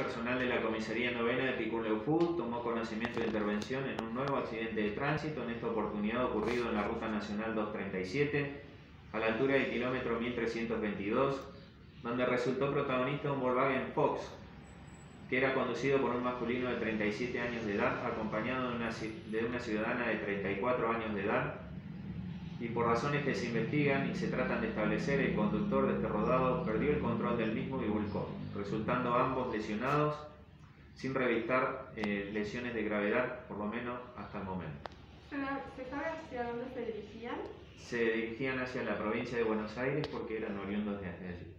personal de la Comisaría Novena de Picunleufú tomó conocimiento de intervención en un nuevo accidente de tránsito, en esta oportunidad ocurrido en la Ruta Nacional 237, a la altura del kilómetro 1322, donde resultó protagonista un Volkswagen Fox, que era conducido por un masculino de 37 años de edad, acompañado de una ciudadana de 34 años de edad, y por razones que se investigan y se tratan de establecer, el conductor de este rodado perdió el control del mismo y volcó, resultando ambos lesionados, sin revistar lesiones de gravedad, por lo menos hasta el momento. ¿Se sabe hacia dónde se dirigían? Se dirigían hacia la provincia de Buenos Aires porque eran oriundos de allí.